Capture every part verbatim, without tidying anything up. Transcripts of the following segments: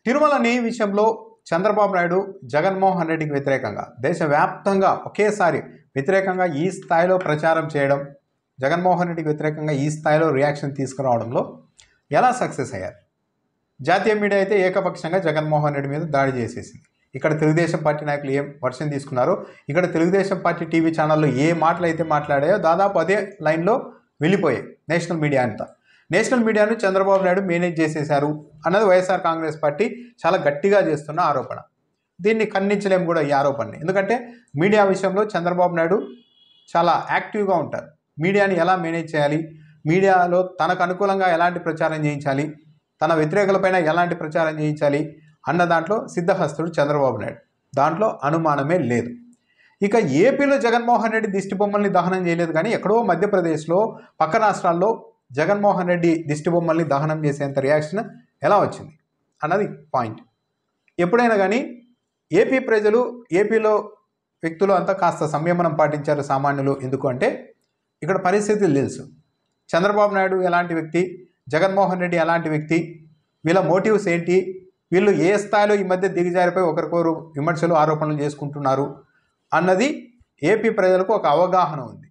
తిరుమలని విషయంలో చంద్రబాబు నాయుడు జగన్మోహన్ రెడ్డికి వ్యతిరేకంగా దేశవ్యాప్తంగా ఒకేసారి వ్యతిరేకంగా ఈ స్థాయిలో ప్రచారం చేయడం, జగన్మోహన్ రెడ్డికి వ్యతిరేకంగా ఈ స్థాయిలో రియాక్షన్ తీసుకురావడంలో ఎలా సక్సెస్ అయ్యారు? జాతీయ మీడియా అయితే ఏకపక్షంగా జగన్మోహన్ రెడ్డి మీద దాడి చేసేసింది. ఇక్కడ తెలుగుదేశం పార్టీ నాయకులు ఏం వర్షన్ తీసుకున్నారో, ఇక్కడ తెలుగుదేశం పార్టీ టీవీ ఛానల్లో ఏ మాటలు అయితే మాట్లాడాయో దాదాపు అదే లైన్లో వెళ్ళిపోయాయి నేషనల్ మీడియా అంతా. నేషనల్ మీడియాను చంద్రబాబు నాయుడు మేనేజ్ చేసేశారు అన్నది వైఎస్ఆర్ కాంగ్రెస్ పార్టీ చాలా గట్టిగా చేస్తున్న ఆరోపణ. దీన్ని ఖండించలేము కూడా ఈ ఆరోపణని. ఎందుకంటే మీడియా విషయంలో చంద్రబాబు నాయుడు చాలా యాక్టివ్గా ఉంటారు. మీడియాని ఎలా మేనేజ్ చేయాలి, మీడియాలో తనకు అనుకూలంగా ఎలాంటి ప్రచారం చేయించాలి, తన వ్యతిరేకులపైన ఎలాంటి ప్రచారం చేయించాలి అన్న దాంట్లో సిద్ధహస్తుడు చంద్రబాబు నాయుడు. దాంట్లో అనుమానమే లేదు. ఇక ఏపీలో జగన్మోహన్ రెడ్డి దిష్టి బొమ్మల్ని దహనం చేయలేదు, కానీ ఎక్కడో మధ్యప్రదేశ్లో పక్క రాష్ట్రాల్లో జగన్మోహన్ రెడ్డి దిష్టి బొమ్మల్ని దహనం చేసేంత రియాక్షన్ ఎలా వచ్చింది అన్నది పాయింట్. ఎప్పుడైనా కానీ ఏపీ ప్రజలు, ఏపీలో వ్యక్తులు అంతా కాస్త సంయమనం పాటించారు సామాన్యులు. ఎందుకు అంటే ఇక్కడ పరిస్థితులు తెలుసు. చంద్రబాబు నాయుడు ఎలాంటి వ్యక్తి, జగన్మోహన్ రెడ్డి ఎలాంటి వ్యక్తి, వీళ్ళ మోటివ్స్ ఏంటి, వీళ్ళు ఏ స్థాయిలో ఈ మధ్య దిగజారిపోయి ఒకరికొకరు విమర్శలు ఆరోపణలు చేసుకుంటున్నారు అన్నది ఏపీ ప్రజలకు ఒక అవగాహన ఉంది.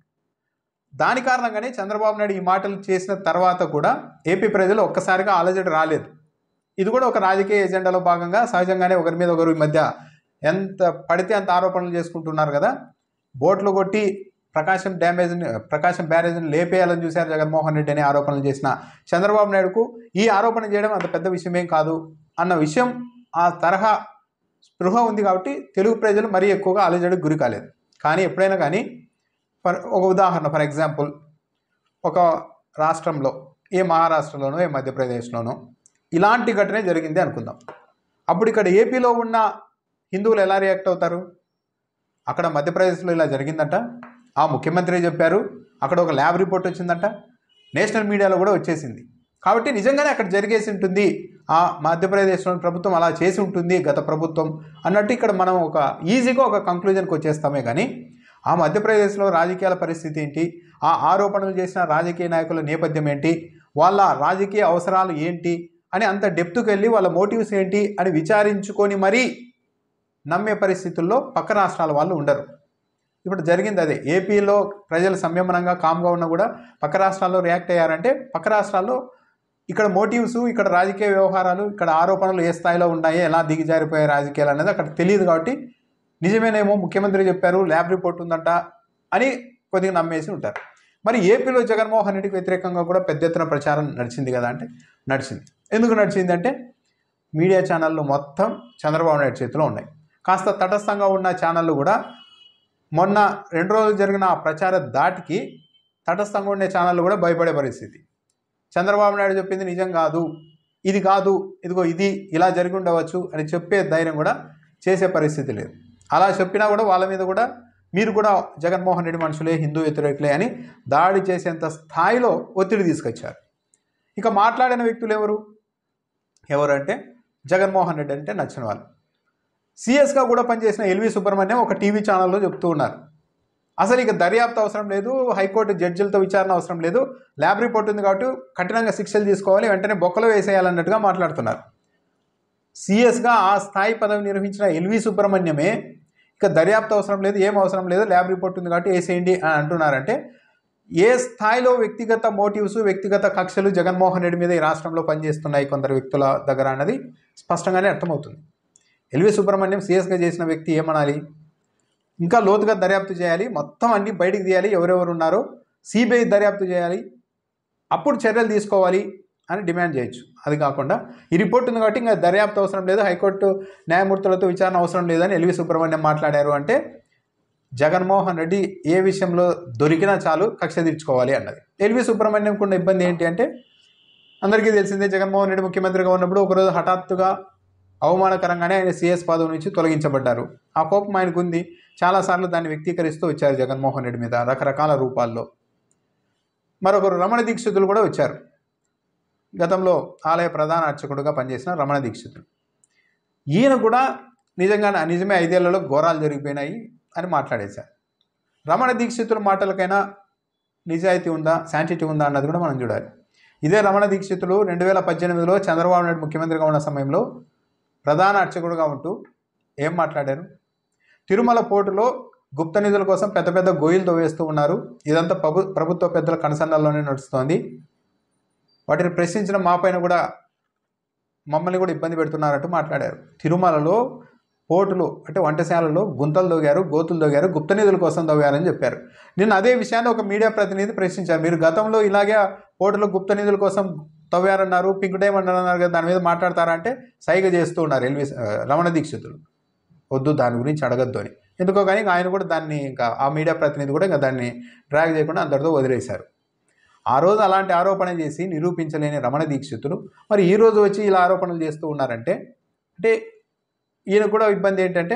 దాని కారణంగానే చంద్రబాబు నాయుడు ఈ మాటలు చేసిన తర్వాత కూడా ఏపీ ప్రజలు ఒక్కసారిగా అలజడి రాలేదు. ఇది కూడా ఒక రాజకీయ ఎజెండాలో భాగంగా సహజంగానే ఒకరి మీద ఒకరు ఈ మధ్య ఎంత పడితే అంత ఆరోపణలు చేసుకుంటున్నారు కదా. బోట్లు కొట్టి ప్రకాశం డ్యామేజ్ని ప్రకాశం బ్యారేజ్ని లేపేయాలని చూశారు జగన్మోహన్ రెడ్డి అనే ఆరోపణలు చేసిన చంద్రబాబు నాయుడుకు ఈ ఆరోపణ చేయడం అంత పెద్ద విషయమేం కాదు అన్న విషయం, ఆ తరహా స్పృహ ఉంది కాబట్టి తెలుగు ప్రజలు మరీ ఎక్కువగా అలజడికి గురి కాలేదు. కానీ ఎప్పుడైనా కానీ ఫర్ ఒక ఉదాహరణ, ఫర్ ఎగ్జాంపుల్ ఒక రాష్ట్రంలో, ఏ మహారాష్ట్రలోనో ఏ మధ్యప్రదేశ్లోనో ఇలాంటి ఘటనే జరిగింది అనుకుందాం. అప్పుడు ఇక్కడ ఏపీలో ఉన్న హిందువులు ఎలా రియాక్ట్ అవుతారు? అక్కడ మధ్యప్రదేశ్లో ఇలా జరిగిందంట, ఆ ముఖ్యమంత్రి చెప్పారు, అక్కడ ఒక ల్యాబ్ రిపోర్ట్ వచ్చిందంట, నేషనల్ మీడియాలో కూడా వచ్చేసింది. కాబట్టి నిజంగానే అక్కడ జరిగేసి ఉంటుంది, ఆ మధ్యప్రదేశ్లోని ప్రభుత్వం అలా చేసి ఉంటుంది గత ప్రభుత్వం అన్నట్టు ఇక్కడ మనం ఒక ఈజీగా ఒక కంక్లూజన్కి వచ్చేస్తామే. కానీ ఆ మధ్యప్రదేశ్లో రాజకీయాల పరిస్థితి ఏంటి, ఆ ఆరోపణలు చేసిన రాజకీయ నాయకుల నేపథ్యం ఏంటి, వాళ్ళ రాజకీయ అవసరాలు ఏంటి అని అంత డెప్త్కి వెళ్ళి వాళ్ళ మోటివ్స్ ఏంటి అని విచారించుకొని మరీ నమ్మే పరిస్థితుల్లో పక్క రాష్ట్రాల వాళ్ళు ఉండరు. ఇప్పుడు జరిగింది అదే. ఏపీలో ప్రజలు సంయమనంగా కామ్గా ఉన్నా కూడా పక్క రాష్ట్రాల్లో రియాక్ట్ అయ్యారంటే పక్క రాష్ట్రాల్లో ఇక్కడ మోటివ్స్, ఇక్కడ రాజకీయ వ్యవహారాలు, ఇక్కడ ఆరోపణలు ఏ స్థాయిలో ఉన్నాయి, ఎలా దిగజారిపోయే రాజకీయాలు అనేది అక్కడ తెలియదు. కాబట్టి నిజమేనేమో ముఖ్యమంత్రి చెప్పారు, ల్యాబ్ రిపోర్ట్ ఉందంట అని కొద్దిగా నమ్మేసి ఉంటారు. మరి ఏపీలో జగన్మోహన్ రెడ్డికి వ్యతిరేకంగా కూడా పెద్ద ఎత్తున ప్రచారం నడిచింది కదా అంటే నడిచింది. ఎందుకు నడిచింది అంటే మీడియా ఛానళ్ళు మొత్తం చంద్రబాబు నాయుడు చేతిలో ఉన్నాయి. కాస్త తటస్థంగా ఉన్న ఛానళ్ళు కూడా మొన్న రెండు రోజులు జరిగిన ఆ ప్రచార దాటికి తటస్థంగా ఉండే ఛానళ్ళు కూడా భయపడే పరిస్థితి. చంద్రబాబు నాయుడు చెప్పింది నిజం కాదు, ఇది కాదు, ఇదిగో ఇది ఇలా జరిగి ఉండవచ్చు అని చెప్పే ధైర్యం కూడా చేసే పరిస్థితి లేదు. అలా చెప్పినా కూడా వాళ్ళ మీద కూడా మీరు కూడా జగన్మోహన్ రెడ్డి మనుషులే, హిందూ వ్యతిరేకులే అని దాడి చేసేంత స్థాయిలో ఒత్తిడి తీసుకొచ్చారు. ఇక మాట్లాడిన వ్యక్తులు ఎవరు ఎవరంటే జగన్మోహన్ రెడ్డి అంటే నచ్చిన వాళ్ళు. సీఎస్గా కూడా పనిచేసిన ఎల్వి సుబ్రహ్మణ్యం ఒక టీవీ ఛానల్లో చెప్తూ ఉన్నారు, అసలు ఇక దర్యాప్తు అవసరం లేదు, హైకోర్టు జడ్జిలతో విచారణ అవసరం లేదు, ల్యాబ్ రిపోర్ట్ ఉంది కాబట్టి కఠినంగా శిక్షలు తీసుకోవాలి, వెంటనే బొక్కలో వేసేయాలన్నట్టుగా మాట్లాడుతున్నారు. సీఎస్గా ఆ స్థాయి పదవి నిర్వహించిన ఎల్వి సుబ్రహ్మణ్యమే ఇక దర్యాప్తు అవసరం లేదు, ఏం అవసరం లేదు, ల్యాబ్ రిపోర్ట్ ఉంది కాబట్టి వేసేయండి అని అంటున్నారంటే ఏ స్థాయిలో వ్యక్తిగత మోటివ్స్, వ్యక్తిగత కక్షలు జగన్మోహన్ రెడ్డి మీద ఈ రాష్ట్రంలో పనిచేస్తున్నాయి కొందరు వ్యక్తుల దగ్గర అన్నది స్పష్టంగానే అర్థమవుతుంది. ఎల్వి సుబ్రహ్మణ్యం సీఎస్గా చేసిన వ్యక్తి ఏమనాలి, ఇంకా లోతుగా దర్యాప్తు చేయాలి, మొత్తం అన్ని బయటికి తీయాలి, ఎవరెవరు ఉన్నారో సిబిఐ దర్యాప్తు చేయాలి, అప్పుడు చర్యలు తీసుకోవాలి అని డిమాండ్ చేయొచ్చు. అది కాకుండా ఈ రిపోర్ట్ ఉంది కాబట్టి ఇంకా దర్యాప్తు అవసరం లేదు, హైకోర్టు న్యాయమూర్తులతో విచారణ అవసరం లేదని ఎల్వి సుబ్రహ్మణ్యం మాట్లాడారు అంటే జగన్మోహన్ రెడ్డి ఏ విషయంలో దొరికినా చాలు కక్ష తీర్చుకోవాలి అన్నది. ఎల్వి సుబ్రహ్మణ్యంకు ఉన్న ఇబ్బంది ఏంటి అంటే అందరికీ తెలిసిందే, జగన్మోహన్ రెడ్డి ముఖ్యమంత్రిగా ఉన్నప్పుడు ఒకరోజు హఠాత్తుగా అవమానకరంగానే ఆయన సీఎస్ పదవి నుంచి తొలగించబడ్డారు. ఆ కోపం ఆయనకు ఉంది. చాలాసార్లు దాన్ని వ్యక్తీకరిస్తూ వచ్చారు జగన్మోహన్ రెడ్డి మీద రకరకాల రూపాల్లో. మరొకరు రమణ దీక్షితులు కూడా వచ్చారు, గతంలో ఆలయ ప్రధాన అర్చకుడుగా పనిచేసిన రమణ దీక్షితులు. ఈయన కూడా నిజంగా నిజమే ఐదేళ్లలో ఘోరాలు జరిగిపోయినాయి అని మాట్లాడేశారు. రమణ దీక్షితుల మాటలకైనా నిజాయితీ ఉందా, శాంటిటీ ఉందా అన్నది కూడా మనం చూడాలి. ఇదే రమణ దీక్షితులు రెండు వేల పద్దెనిమిదిలో చంద్రబాబు నాయుడు ముఖ్యమంత్రిగా ఉన్న సమయంలో ప్రధాన అర్చకుడుగా ఉంటూ ఏం మాట్లాడారు? తిరుమల పోర్టులో గుప్త నిధుల కోసం పెద్ద పెద్ద గోయిలు తవ్వేస్తూ ఉన్నారు, ఇదంతా ప్రభు ప్రభుత్వ పెద్దల కన్సర్న్లలోనే నడుస్తోంది, వాటిని ప్రశ్నించిన మా పైన కూడా మమ్మల్ని కూడా ఇబ్బంది పెడుతున్నారంటూ మాట్లాడారు. తిరుమలలో పోర్టులు అంటే వంటశాలలో గుంతలు దొగారు, గోతులు దొగారు, గుప్త నిధుల కోసం దవ్వారని చెప్పారు. నిన్న అదే విషయాన్ని ఒక మీడియా ప్రతినిధి ప్రశ్నించారు. మీరు గతంలో ఇలాగే పోర్టులో గుప్త నిధుల కోసం తవ్వారన్నారు, పింక్ డైమండ్ అన్నారు కదా, దాని మీద మాట్లాడతారా అంటే సైగ చేస్తూ ఉన్నారు ఎల్వి రమణ దీక్షితులు. వద్దు దాని గురించి అడగద్దు అని. ఎందుకో కానీ ఆయన కూడా దాన్ని ఇంకా ఆ మీడియా ప్రతినిధి కూడా ఇంకా దాన్ని డ్రాగ్ చేయకుండా అందరితో వదిలేశారు. ఆ రోజు అలాంటి ఆరోపణ చేసి నిరూపించలేని రమణ దీక్షితులు మరి ఈ రోజు వచ్చి ఇలా ఆరోపణలు చేస్తూ ఉన్నారంటే, అంటే ఈయన కూడా ఇబ్బంది ఏంటంటే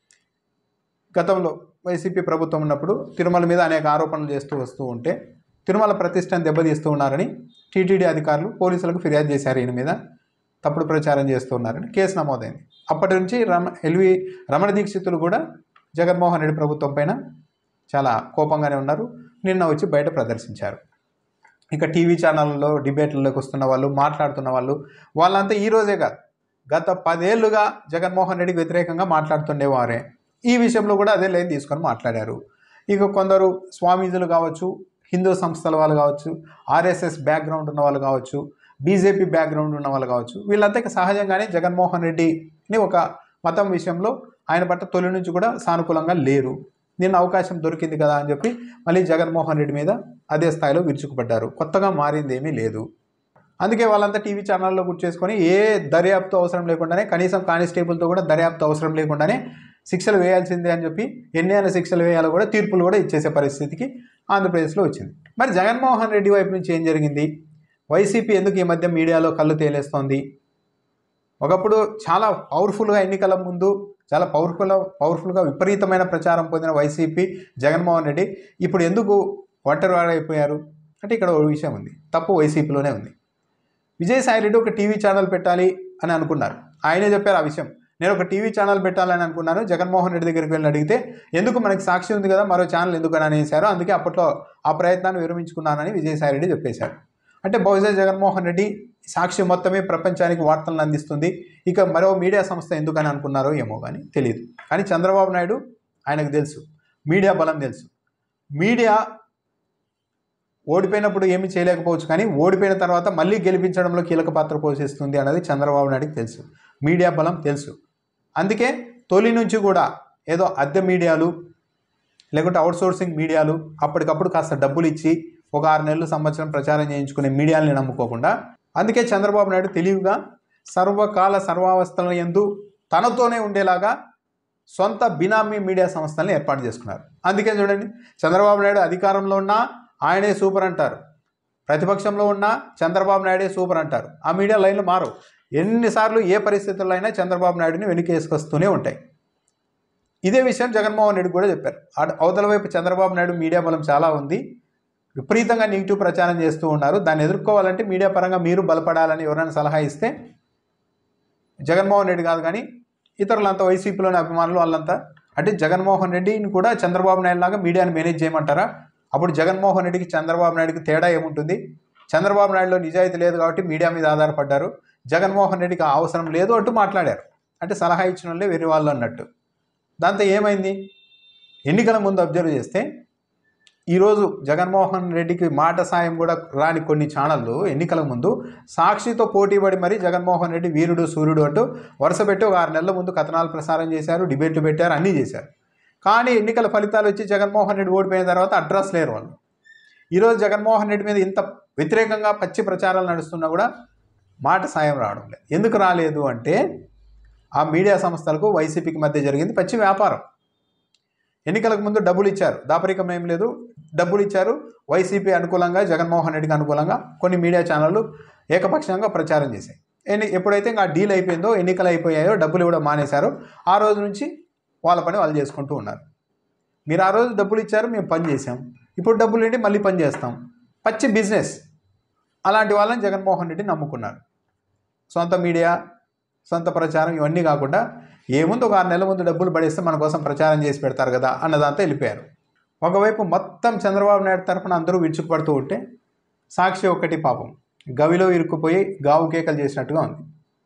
గతంలో వైసీపీ ప్రభుత్వం ఉన్నప్పుడు తిరుమల మీద అనేక ఆరోపణలు చేస్తూ వస్తూ ఉంటే తిరుమల ప్రతిష్టను దెబ్బతీస్తూ ఉన్నారని టీటీడీ అధికారులు పోలీసులకు ఫిర్యాదు చేశారు. ఈయన మీద తప్పుడు ప్రచారం చేస్తూ ఉన్నారని కేసు నమోదైంది. అప్పటి నుంచి రమ ఎల్వి రమణ దీక్షితులు కూడా జగన్మోహన్ రెడ్డి ప్రభుత్వం పైన చాలా కోపంగానే ఉన్నారు. నిన్న వచ్చి బయట ప్రదర్శించారు. ఇక టీవీ ఛానళ్ళలో డిబేట్లలోకి వస్తున్న వాళ్ళు, మాట్లాడుతున్న వాళ్ళు, వాళ్ళంతా ఈ రోజే కాదు గత పదేళ్లుగా జగన్మోహన్ రెడ్డికి వ్యతిరేకంగా మాట్లాడుతుండేవారే. ఈ విషయంలో కూడా అదే లైన్ తీసుకొని మాట్లాడారు. ఇక కొందరు స్వామీజులు కావచ్చు, హిందూ సంస్థల వాళ్ళు కావచ్చు, ఆర్ఎస్ఎస్ బ్యాక్గ్రౌండ్ ఉన్న వాళ్ళు కావచ్చు, బీజేపీ బ్యాక్గ్రౌండ్ ఉన్న వాళ్ళు కావచ్చు, వీళ్ళంతా సహజంగానే జగన్మోహన్ రెడ్డిని ఒక మతం విషయంలో ఆయన పట్ల తొలి నుంచి కూడా సానుకూలంగా లేరు. నిన్న అవకాశం దొరికింది కదా అని చెప్పి మళ్ళీ జగన్మోహన్ రెడ్డి మీద అదే స్థాయిలో విరుచుకుపడ్డారు. కొత్తగా మారింది ఏమీ లేదు. అందుకే వాళ్ళంతా టీవీ ఛానల్లో కూర్చేసుకొని ఏ దర్యాప్తు అవసరం లేకుండానే, కనీసం కానిస్టేబుల్తో కూడా దర్యాప్తు అవసరం లేకుండానే శిక్షలు వేయాల్సిందే అని చెప్పి ఎన్ని అయినా శిక్షలు వేయాలో కూడా తీర్పులు కూడా ఇచ్చేసే పరిస్థితికి ఆంధ్రప్రదేశ్లో వచ్చింది. మరి జగన్మోహన్ రెడ్డి వైపు నుంచి ఏం జరిగింది? వైసీపీ ఎందుకు ఈ మధ్య మీడియాలో కళ్ళు తేలేస్తోంది? ఒకప్పుడు చాలా పవర్ఫుల్గా ఎన్నికల ముందు చాలా పవర్ఫుల్ పవర్ఫుల్గా విపరీతమైన ప్రచారం పొందిన వైసీపీ జగన్మోహన్ రెడ్డి ఇప్పుడు ఎందుకు ఒంటరివాడైపోయారు అంటే ఇక్కడ ఒక విషయం ఉంది. తప్పు వైసీపీలోనే ఉంది. విజయసాయి రెడ్డి ఒక టీవీ ఛానల్ పెట్టాలి అని అనుకున్నారు. ఆయనే చెప్పారు ఆ విషయం. నేను ఒక టీవీ ఛానల్ పెట్టాలని అనుకున్నాను, జగన్మోహన్ రెడ్డి దగ్గరికి వెళ్ళి అడిగితే ఎందుకు మనకి సాక్షి ఉంది కదా, మరో ఛానల్ ఎందుకు అని అనేసారు, అందుకే అప్పట్లో ఆ ప్రయత్నాన్ని విరమించుకున్నానని విజయసాయి రెడ్డి చెప్పేశారు. అంటే బహుశా జగన్మోహన్ రెడ్డి సాక్షి మొత్తమే ప్రపంచానికి వార్తలను అందిస్తుంది, ఇక మరో మీడియా సంస్థ ఎందుకని అనుకున్నారో ఏమో కానీ తెలియదు. కానీ చంద్రబాబు నాయుడు ఆయనకు తెలుసు, మీడియా బలం తెలుసు. మీడియా ఓడిపోయినప్పుడు ఏమీ చేయలేకపోవచ్చు, కానీ ఓడిపోయిన తర్వాత మళ్ళీ గెలిపించడంలో కీలక పాత్ర పోషిస్తుంది అన్నది చంద్రబాబు నాయుడుకి తెలుసు. మీడియా బలం తెలుసు. అందుకే తొలి నుంచి కూడా ఏదో అద్దె మీడియాలు లేకుంటే అవుట్సోర్సింగ్ మీడియాలు అప్పటికప్పుడు కాస్త డబ్బులు ఇచ్చి ఒక ఆరు నెలలు సంవత్సరం ప్రచారం చేయించుకునే మీడియాలని నమ్ముకోకుండా, అందుకే చంద్రబాబు నాయుడు తెలివిగా సర్వకాల సర్వావస్థల యందు తనతోనే ఉండేలాగా సొంత బినామీ మీడియా సంస్థలను ఏర్పాటు చేసుకున్నారు. అందుకే చూడండి, చంద్రబాబు నాయుడు అధికారంలో ఉన్నా ఆయనే సూపర్ అంటారు, ప్రతిపక్షంలో ఉన్నా చంద్రబాబు నాయుడే సూపర్ అంటారు. ఆ మీడియా లైన్లు మారు. ఎన్నిసార్లు ఏ పరిస్థితుల్లో అయినా చంద్రబాబు నాయుడిని వెనుకేసుకొస్తూనే ఉంటాయి. ఇదే విషయం జగన్మోహన్ రెడ్డి కూడా చెప్పారు. అవతల వైపు చంద్రబాబు నాయుడు మీడియా బలం చాలా ఉంది, విపరీతంగా నెగిటివ్ ప్రచారం చేస్తూ ఉన్నారు, దాన్ని ఎదుర్కోవాలంటే మీడియా పరంగా మీరు బలపడాలని ఎవరైనా సలహా ఇస్తే జగన్మోహన్ రెడ్డి కాదు కానీ ఇతరులంతా వైసీపీలోని అభిమానులు వాళ్ళంతా అంటే జగన్మోహన్ రెడ్డిని కూడా చంద్రబాబు నాయుడు లాగా మీడియాని మేనేజ్ చేయమంటారా? అప్పుడు జగన్మోహన్ రెడ్డికి చంద్రబాబు నాయుడికి తేడా ఏముంటుంది? చంద్రబాబు నాయుడులో నిజాయితీ లేదు కాబట్టి మీడియా మీద ఆధారపడ్డారు, జగన్మోహన్ రెడ్డికి అవసరం లేదు అంటూ మాట్లాడారు. అంటే సలహా ఇచ్చిన వాళ్ళే వేరే వాళ్ళు అన్నట్టు. దాంతో ఏమైంది? ఎన్నికల ముందు అబ్జర్వ్ చేస్తే ఈరోజు జగన్మోహన్ రెడ్డికి మాట సాయం కూడా రాని కొన్ని ఛానళ్ళు ఎన్నికల ముందు సాక్షితో పోటీపడి మరీ జగన్మోహన్ రెడ్డి వీరుడు సూర్యుడు అంటూ వరుస పెట్టి ఒక ఆరు నెలల ముందు కథనాలు ప్రసారం చేశారు, డిబేట్లు పెట్టారు, అన్నీ చేశారు. కానీ ఎన్నికల ఫలితాలు వచ్చి జగన్మోహన్ రెడ్డి ఓడిపోయిన తర్వాత అడ్రస్ లేరు వాళ్ళు. ఈరోజు జగన్మోహన్ రెడ్డి మీద ఇంత వ్యతిరేకంగా పచ్చి ప్రచారాలు నడుస్తున్నా కూడా మాట సాయం రావడం లేదు. ఎందుకు రాలేదు అంటే ఆ మీడియా సంస్థలకు వైసీపీకి మధ్య జరిగింది పచ్చి వ్యాపారం. ఎన్నికలకు ముందు డబ్బులు ఇచ్చారు, దాపరికం ఏం లేదు, డబ్బులు ఇచ్చారు. వైసీపీ అనుకూలంగా జగన్మోహన్ రెడ్డికి అనుకూలంగా కొన్ని మీడియా ఛానళ్ళు ఏకపక్షంగా ప్రచారం చేశాయి. ఎన్ని ఎప్పుడైతే ఇంకా డీల్ అయిపోయిందో, ఎన్నికలు అయిపోయాయో, డబ్బులు ఇవ్వడం మానేశారో ఆ రోజు నుంచి వాళ్ళ పని వాళ్ళు చేసుకుంటూ ఉన్నారు. మీరు ఆ రోజు డబ్బులు ఇచ్చారు, మేము పని చేసాం, ఇప్పుడు డబ్బులు ఏంటి మళ్ళీ పని చేస్తాం, పచ్చి బిజినెస్. అలాంటి వాళ్ళని జగన్మోహన్ రెడ్డి నమ్ముకున్నారు. సొంత మీడియా, సొంత ప్రచారం ఇవన్నీ కాకుండా ఏముంది ఒక ఆరు నెలల ముందు డబ్బులు పడేస్తే మన కోసం ప్రచారం చేసి పెడతారు కదా అన్నదాంతో వెళ్ళిపోయారు. ఒకవైపు మొత్తం చంద్రబాబు నాయుడు తరఫున అందరూ విరుచుకుపడుతూ ఉంటే సాక్షి ఒక్కటి పాపం గవిలో ఇరుక్కుపోయి గావు కేకలు చేసినట్టుగా ఉంది.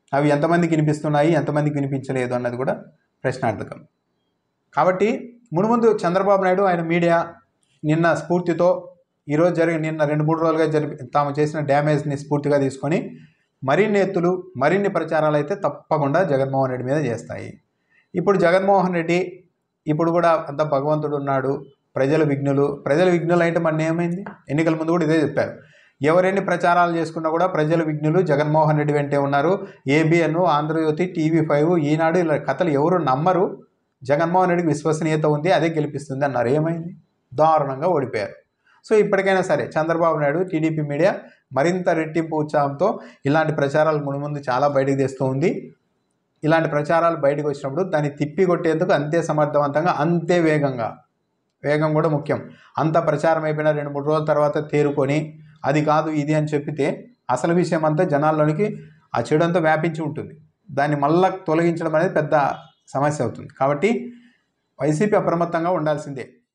అవి ఎంతమందికి వినిపిస్తున్నాయి, ఎంతమందికి వినిపించలేదు అన్నది కూడా ప్రశ్నార్థకం. కాబట్టి మునుముందు చంద్రబాబు నాయుడు ఆయన మీడియా నిన్న స్ఫూర్తితో ఈరోజు జరిగిన నిన్న రెండు మూడు రోజులుగా జరిపి తాము చేసిన డ్యామేజ్ని స్ఫూర్తిగా తీసుకొని మరిన్ని ఎత్తులు మరిన్ని ప్రచారాలు అయితే తప్పకుండా జగన్మోహన్ రెడ్డి మీద చేస్తాయి. ఇప్పుడు జగన్మోహన్ రెడ్డి ఇప్పుడు కూడా అంత భగవంతుడు ఉన్నాడు, ప్రజల విఘ్నులు ప్రజల విఘ్నులు అంటే మన ఏమైంది? ఎన్నికల ముందు కూడా ఇదే చెప్పారు. ఎవరెన్ని ప్రచారాలు చేసుకున్నా కూడా ప్రజల విఘ్నులు జగన్మోహన్ రెడ్డి వెంటే ఉన్నారు. ABN, Andhrajyothi, TV five, Eenadu ఇలా కథలు ఎవరు నమ్మరు. జగన్మోహన్ రెడ్డికి విశ్వసనీయత ఉంది, అదే గెలిపిస్తుంది అన్నారు. ఏమైంది? దారుణంగా ఓడిపోయారు. సో ఇప్పటికైనా సరే చంద్రబాబు నాయుడు టీడీపీ మీడియా మరింత రెట్టింపు ఉత్సాహంతో ఇలాంటి ప్రచారాలు ముందు చాలా బయటకు తెస్తూ ఉంది. ఇలాంటి ప్రచారాలు బయటకు వచ్చినప్పుడు దాన్ని తిప్పికొట్టేందుకు అంతే సమర్థవంతంగా, అంతే వేగంగా, వేగం కూడా ముఖ్యం. అంత ప్రచారం అయిపోయిన రెండు మూడు రోజుల తర్వాత తేరుకొని అది కాదు ఇది అని చెప్పితే అసలు విషయం అంతా జనాల్లోనికి ఆ చెడు అంతా వ్యాపించి ఉంటుంది. దాన్ని మళ్ళా తొలగించడం అనేది పెద్ద సమస్య అవుతుంది. కాబట్టి వైసీపీ అప్రమత్తంగా ఉండాల్సిందే.